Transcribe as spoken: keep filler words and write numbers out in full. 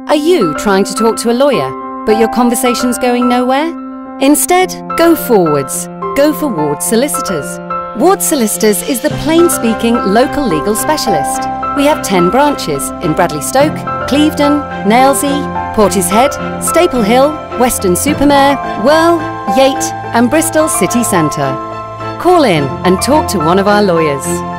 Are you trying to talk to a lawyer, but your conversation's going nowhere? Instead, go forwards. Go for Wards Solicitors. Wards Solicitors is the plain-speaking local legal specialist. We have ten branches in Bradley Stoke, Clevedon, Nailsea, Portishead, Staple Hill, Weston-super-Mare, Wirral, Yate and Bristol City Centre. Call in and talk to one of our lawyers.